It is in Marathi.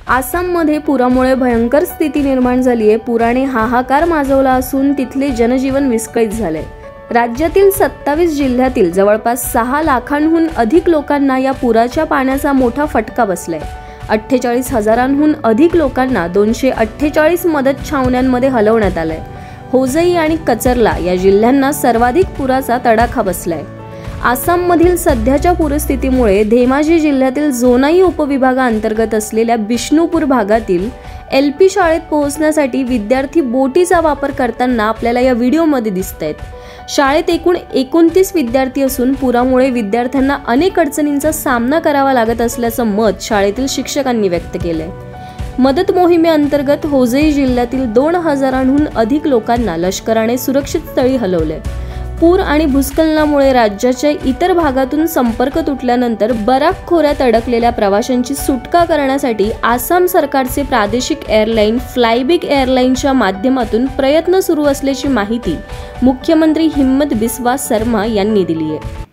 आसाममध्ये पुरामुळे भयंकर स्थिती निर्माण झाली आहे। पुराने हाहाकार माजवला असून तिथले जनजीवन विस्कळीत झाले। राज्यातील 27 जिल्ह्यातील जवळपास 6 लाखांहून अधिक लोकांना या पुराच्या पाण्याचा मोठा फटका बसलाय। 48,000हून अधिक लोकांना 248 मदत छावण्यांमध्ये हलवण्यात आलंय। होजई आणि कचरला या जिल्ह्यांना सर्वाधिक पुराचा तडाखा बसलाय। आसाममधील सध्याच्या पूरस्थितीमुळे धेमाजी जिल्ह्यातील जोनाई उपविभागाअंतर्गत असलेल्या बिष्णुपूर भागातील LP शाळेत पोहोचण्यासाठी विद्यार्थी बोटीचा वापर करताना आपल्याला या व्हिडिओमध्ये दिसतायत। शाळेत एकूण 29 विद्यार्थी असून पुरामुळे विद्यार्थ्यांना अनेक अडचणींचा सामना करावा लागत असल्याचं मत शाळेतील शिक्षकांनी व्यक्त केलंय। मदत मोहिमेअंतर्गत होजई जिल्ह्यातील 2000हून अधिक लोकांना लष्कराने सुरक्षित स्थळी हलवले। पूर आणि भूस्खलनामुळे राज्याच्या इतर भागातून संपर्क तुटल्यानंतर बराक खोऱ्यात अडकलेल्या प्रवाशांची सुटका करण्यासाठी आसाम सरकारचे प्रादेशिक एअरलाईन फ्लायबिग एअरलाईनच्या माध्यमातून प्रयत्न सुरू असल्याची माहिती मुख्यमंत्री हिम्मत बिस्वा सरमा यांनी दिली आहे।